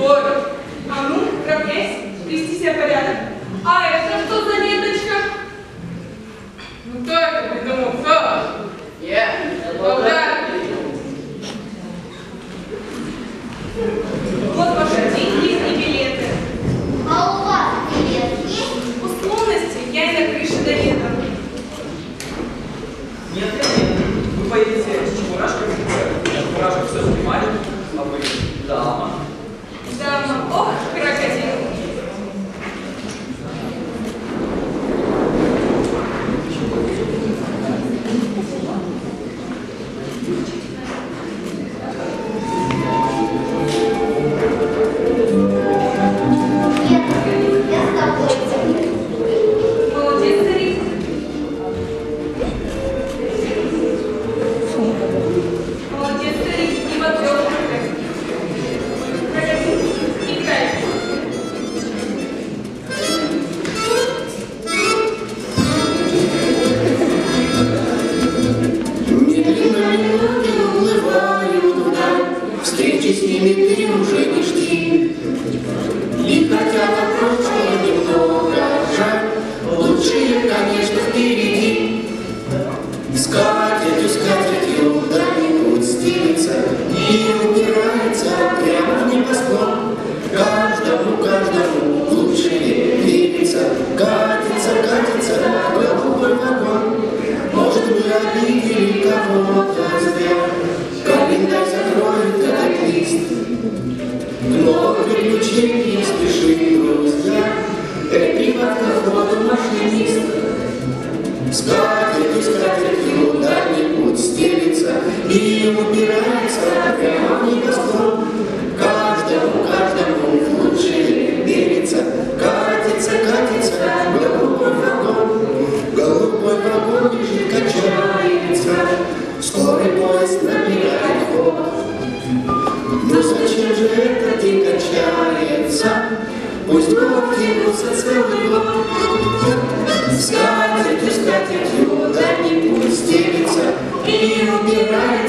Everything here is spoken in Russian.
Ой, а ну, равняйся, привести себя в порядок. А это что за ленточка? Ну кто это придумал? Кто? Я. Вот ваши деньги и билеты. А у вас билет есть? Условности я и на крыше до лета. Нет. Вы поедете с Чебурашкой? Чебурашка все снимали, а вы дама. Дама, ох, крокодил. Скатертью, дальний путь стелится, и убирается.